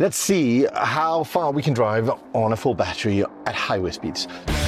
Let's see how far we can drive on a full battery at highway speeds.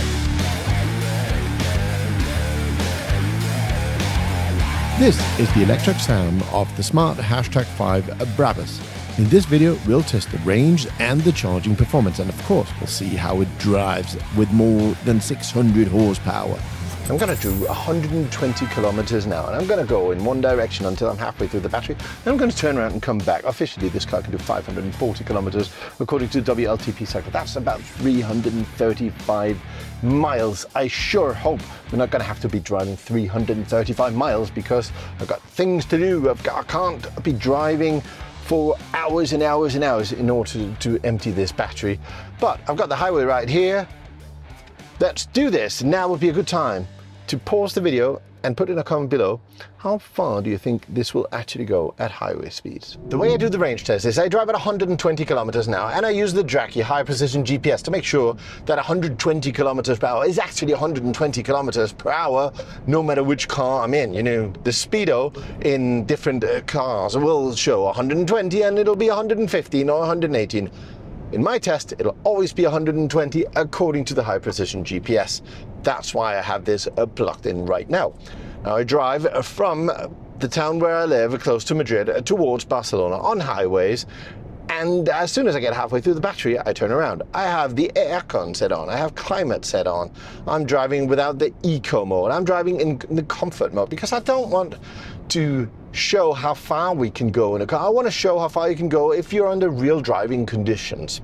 This is the electric sound of the Smart #5 Brabus. In this video, we'll test the range and the charging performance, and of course, we'll see how it drives with more than 600 horsepower. I'm going to do 120 kilometers an hour, and I'm going to go in one direction until I'm halfway through the battery. Then I'm going to turn around and come back. Officially, this car can do 540 kilometers according to the WLTP cycle. That's about 335 miles. I sure hope we're not going to have to be driving 335 miles because I've got things to do. I can't be driving for hours and hours and hours in order to empty this battery. But I've got the highway right here. Let's do this. Now would be a good time to pause the video and put in a comment below, how far do you think this will actually go at highway speeds? The way I do the range test is I drive at 120 kilometers an hour and I use the Dracky high precision GPS to make sure that 120 kilometers per hour is actually 120 kilometers per hour, no matter which car I'm in. You know, the speedo in different cars will show 120 and it'll be 115 or 118. In my test, it'll always be 120 according to the high precision GPS. That's why I have this plugged in right now. Now I drive from the town where I live, close to Madrid, towards Barcelona on highways. And as soon as I get halfway through the battery, I turn around. I have the aircon set on, I have climate set on. I'm driving without the eco mode. I'm driving in the comfort mode because I don't want to show how far we can go in a car. I want to show how far you can go if you're under real driving conditions.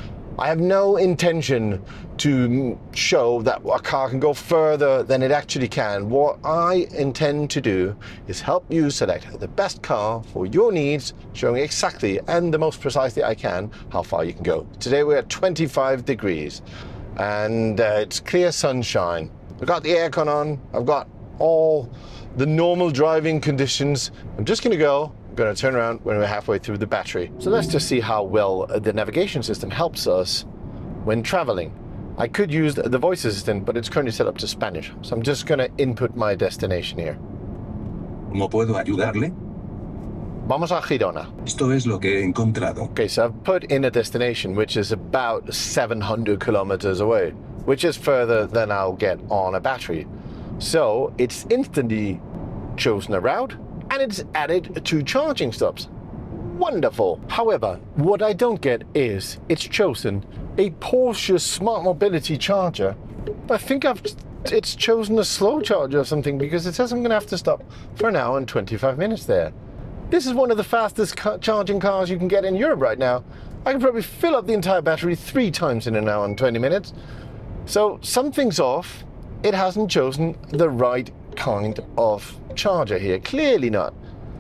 I have no intention to show that a car can go further than it actually can. What I intend to do is help you select the best car for your needs, showing exactly and the most precisely I can how far you can go. Today we're at 25 degrees and it's clear sunshine. I've got the aircon on, I've got all the normal driving conditions. I'm just going to turn around when we're halfway through the battery. So let's just see how well the navigation system helps us when traveling. I could use the voice assistant, but it's currently set up to Spanish. So I'm just going to input my destination here. ¿Cómo puedo ayudarle? Vamos a Girona. Esto es lo que he encontrado. Okay, so I've put in a destination which is about 700 kilometers away, which is further than I'll get on a battery. So it's instantly chosen a route and it's added 2 charging stops. Wonderful. However, what I don't get is it's chosen a Porsche Smart Mobility charger. I think it's chosen a slow charger or something because it says I'm going to have to stop for an hour and 25 minutes there. This is one of the fastest charging cars you can get in Europe right now. I can probably fill up the entire battery 3 times in an hour and 20 minutes. So something's off. It hasn't chosen the right kind of charger here. Clearly not.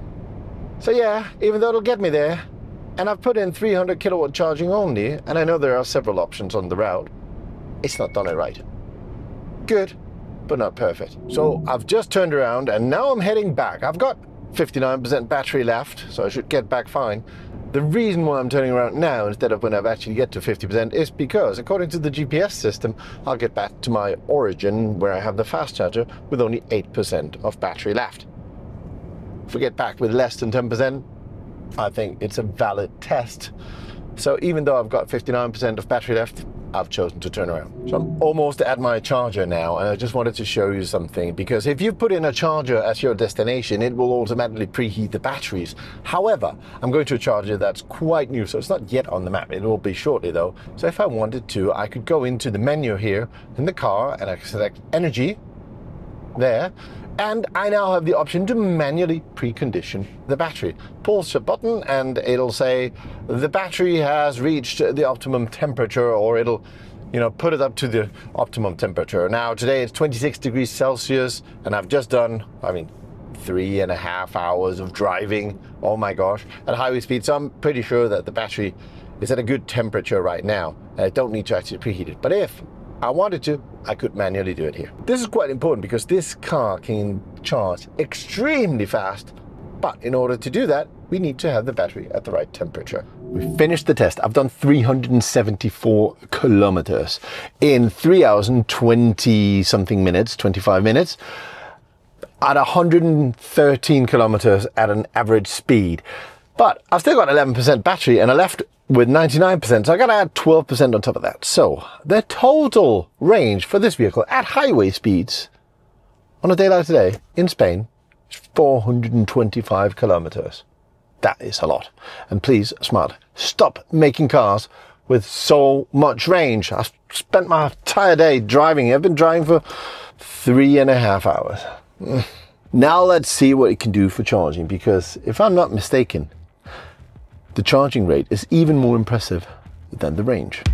So yeah, even though it'll get me there, and I've put in 300 kilowatt charging only, and I know there are several options on the route, it's not done it right. Good, but not perfect. So I've just turned around and now I'm heading back. I've got 59% battery left, so I should get back fine. The reason why I'm turning around now instead of when I've actually get to 50% is because, according to the GPS system, I'll get back to my origin where I have the fast charger with only 8% of battery left. If we get back with less than 10%, I think it's a valid test. So even though I've got 59% of battery left, I've chosen to turn around. So I'm almost at my charger now, and I just wanted to show you something, because if you put in a charger as your destination, it will automatically preheat the batteries. However, I'm going to a charger that's quite new, so it's not yet on the map. It will be shortly though. So if I wanted to, I could go into the menu here in the car and I can select energy there. And I now have the option to manually precondition the battery. Pulse a button and it'll say the battery has reached the optimum temperature, or it'll, you know, put it up to the optimum temperature. Now today it's 26 degrees Celsius and I've just done, 3.5 hours of driving. Oh my gosh, at highway speed. So I'm pretty sure that the battery is at a good temperature right now. I don't need to actually preheat it. But if I wanted to, I could manually do it here. This is quite important because this car can charge extremely fast. But in order to do that, we need to have the battery at the right temperature. We finished the test. I've done 374 kilometers in 3 hours and 20 something minutes, 25 minutes, at 113 kilometers at an average speed. But I've still got 11% battery and I left with 99%, so I gotta add 12% on top of that. So the total range for this vehicle at highway speeds on a day like today in Spain is 425 kilometers. That is a lot. And please, Smart, stop making cars with so much range. I've spent my entire day driving. I've been driving for 3.5 hours. Now let's see what it can do for charging, because if I'm not mistaken, the charging rate is even more impressive than the range.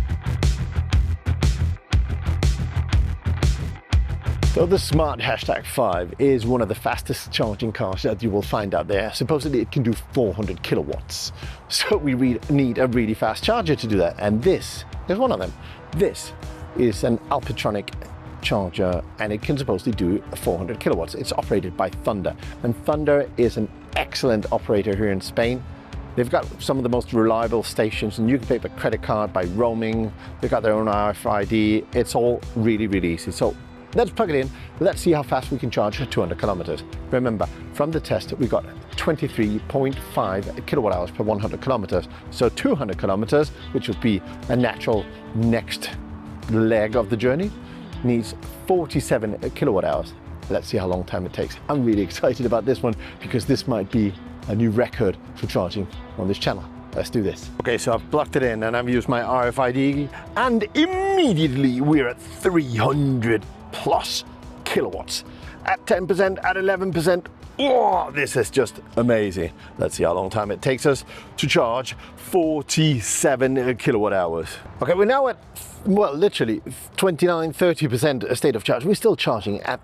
So the Smart Hashtag 5 is one of the fastest charging cars that you will find out there. Supposedly it can do 400 kilowatts. So we need a really fast charger to do that. And this is one of them. This is an Alpitronic charger, and it can supposedly do 400 kilowatts. It's operated by Thunder, and Thunder is an excellent operator here in Spain. They've got some of the most reliable stations, and you can pay with a credit card by roaming. They've got their own RFID. It's all really, really easy. So let's plug it in. Let's see how fast we can charge at 200 kilometers. Remember, from the test, we got 23.5 kilowatt hours per 100 kilometers. So 200 kilometers, which would be a natural next leg of the journey, needs 47 kilowatt hours. Let's see how long time it takes. I'm really excited about this one because this might be a new record for charging on this channel. Let's do this. Okay, so I've plugged it in and I've used my RFID, and immediately we're at 300 plus kilowatts. At 10%, at 11%. Oh, this is just amazing. Let's see how long time it takes us to charge 47 kilowatt hours. Okay, we're now at, well, literally 29-30% state of charge. We're still charging at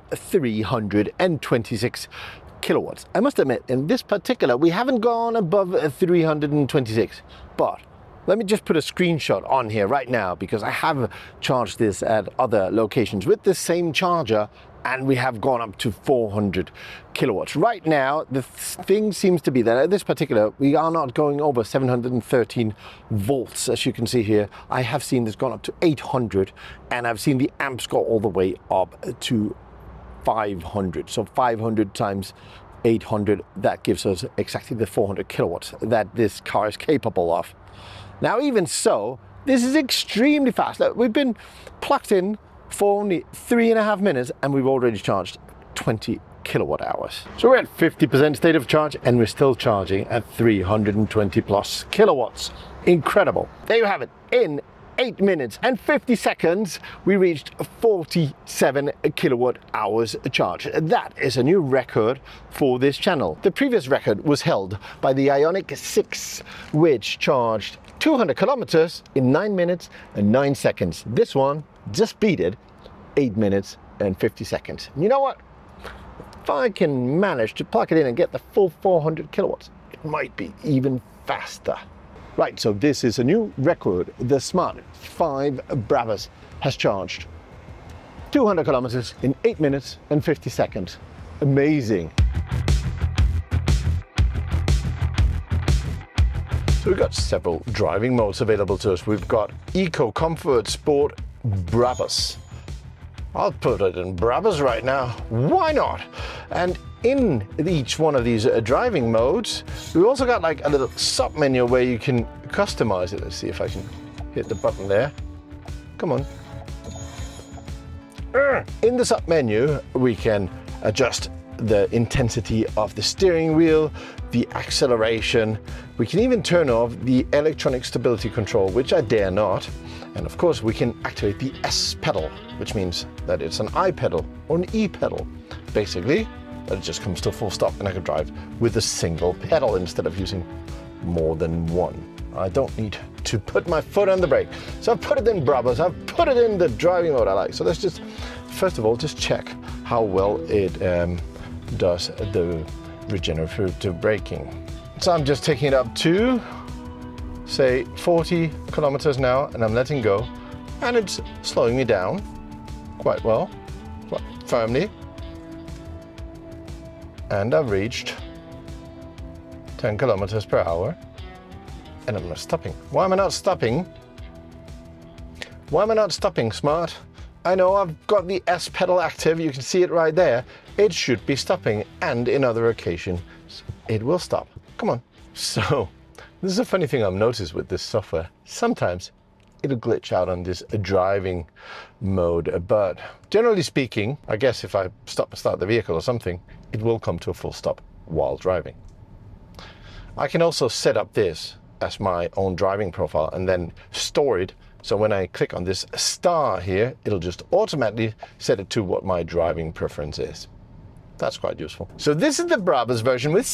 326 kilowatts. I must admit, in this particular, we haven't gone above 326, but let me just put a screenshot on here right now, because I have charged this at other locations with the same charger, and we have gone up to 400 kilowatts. Right now, the thing seems to be that at this particular, we are not going over 713 volts, as you can see here. I have seen this gone up to 800, and I've seen the amps go all the way up to 500. So 500 times 800, that gives us exactly the 400 kilowatts that this car is capable of. Now, even so, this is extremely fast. Look, we've been plugged in for only 3.5 minutes and we've already charged 20 kilowatt hours. So we're at 50% state of charge and we're still charging at 320 plus kilowatts. Incredible. There you have it. In 8 minutes and 50 seconds, we reached 47 kilowatt hours charge. That is a new record for this channel. The previous record was held by the Ioniq 6, which charged 200 kilometers in 9 minutes and 9 seconds. This one just beat it, 8 minutes and 50 seconds. You know what? If I can manage to plug it in and get the full 400 kilowatts, it might be even faster. Right, so this is a new record. The Smart 5 Brabus has charged 200 kilometers in 8 minutes and 50 seconds. Amazing. So we've got several driving modes available to us. We've got Eco, Comfort, Sport, Brabus. I'll put it in Brabus right now. Why not? And in each one of these driving modes, we've also got like a little sub menu where you can customize it. Let's see if I can hit the button there. Come on. In the sub menu, we can adjust the intensity of the steering wheel, the acceleration. We can even turn off the electronic stability control, which I dare not. And of course, we can activate the S pedal, which means that it's an I pedal or an E pedal. Basically, it just comes to a full stop and I can drive with a single pedal instead of using more than one. I don't need to put my foot on the brake. So I've put it in Brabus, I've put it in the driving mode I like. So let's just, first of all, just check how well it does the regenerative braking. So I'm just taking it up to, say, 40 kilometers now, and I'm letting go, and it's slowing me down quite well, quite firmly. And I've reached 10 kilometers per hour, and I'm not stopping. Why am I not stopping? Why am I not stopping, Smart? I know I've got the S pedal active, you can see it right there. It should be stopping, and in other occasions, it will stop. Come on. So, This is a funny thing I've noticed with this software. Sometimes it'll glitch out on this driving mode, but generally speaking, I guess if I stop and start the vehicle or something, it will come to a full stop while driving. I can also set up this as my own driving profile and then store it. So when I click on this star here, it'll just automatically set it to what my driving preference is. That's quite useful. So this is the Brabus version with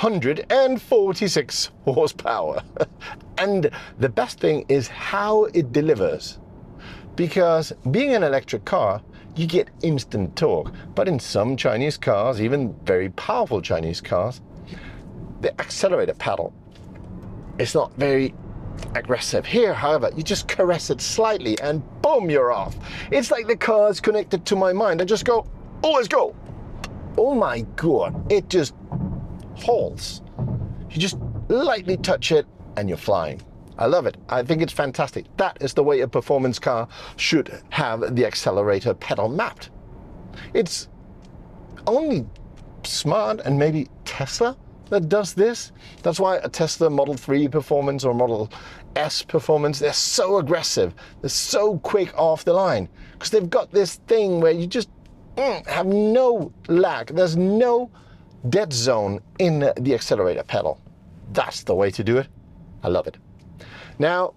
646 horsepower. And the best thing is how it delivers. Because being an electric car, you get instant torque. But in some Chinese cars, even very powerful Chinese cars, the accelerator pedal is not very aggressive. Here, however, you just caress it slightly and boom, you're off. It's like the car is connected to my mind. I just go, oh, let's go. Oh my God, it just halts. You just lightly touch it and you're flying. I love it. I think it's fantastic. That is the way a performance car should have the accelerator pedal mapped. It's only Smart and maybe Tesla that does this. That's why a Tesla Model 3 performance or Model S performance, they're so aggressive. They're so quick off the line because they've got this thing where you just have no lag. There's no dead zone in the accelerator pedal. That's the way to do it. I love it. Now,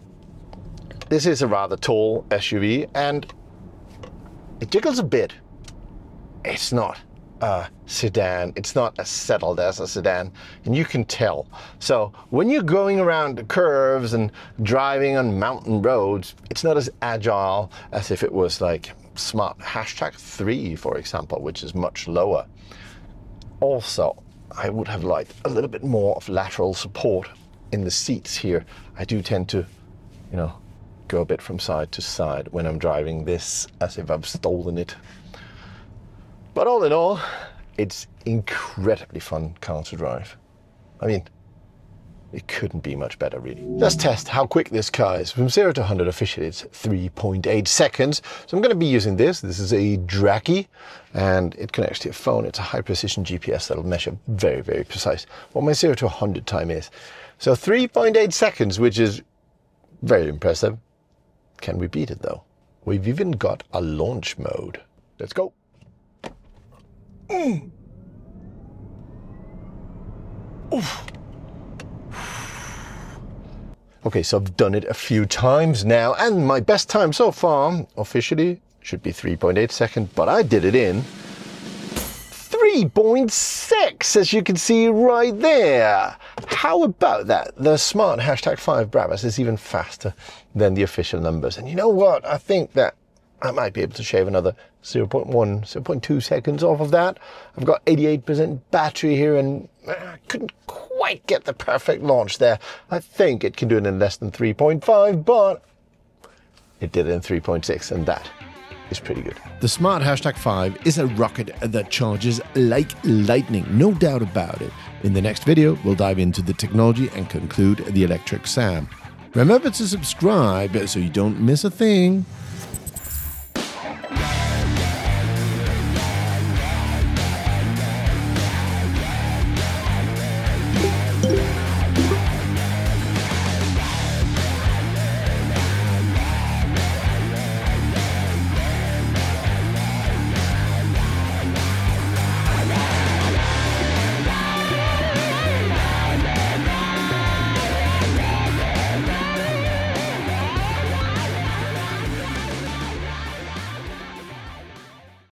this is a rather tall SUV and it jiggles a bit. It's not a sedan. It's not as settled as a sedan, and you can tell. So when you're going around the curves and driving on mountain roads, it's not as agile as if it was like Smart #3, for example, which is much lower. Also, I would have liked a little bit more of lateral support in the seats here. I do tend to, go a bit from side to side when I'm driving this, as if I've stolen it. But all in all, it's incredibly fun car to drive. I mean, it couldn't be much better, really. Let's test how quick this car is. From 0 to 100 officially, it's 3.8 seconds. So I'm going to be using this. This is a Dracky, and it connects to your phone. It's a high-precision GPS that'll measure very, very precise what my 0 to 100 time is. So 3.8 seconds, which is very impressive. Can we beat it, though? We've even got a launch mode. Let's go. Oof. Okay, so I've done it a few times now, and my best time so far, officially, should be 3.8 seconds, but I did it in 3.6, as you can see right there. How about that? The Smart #5 Brabus is even faster than the official numbers. And you know what? I think that I might be able to shave another 0.1, 0.2 seconds off of that. I've got 88% battery here, and I couldn't quite get the perfect launch there. I think it can do it in less than 3.5, but it did it in 3.6, and that is pretty good. The Smart #5 is a rocket that charges like lightning, no doubt about it. In the next video, we'll dive into the technology and conclude the electric Sam. Remember to subscribe so you don't miss a thing.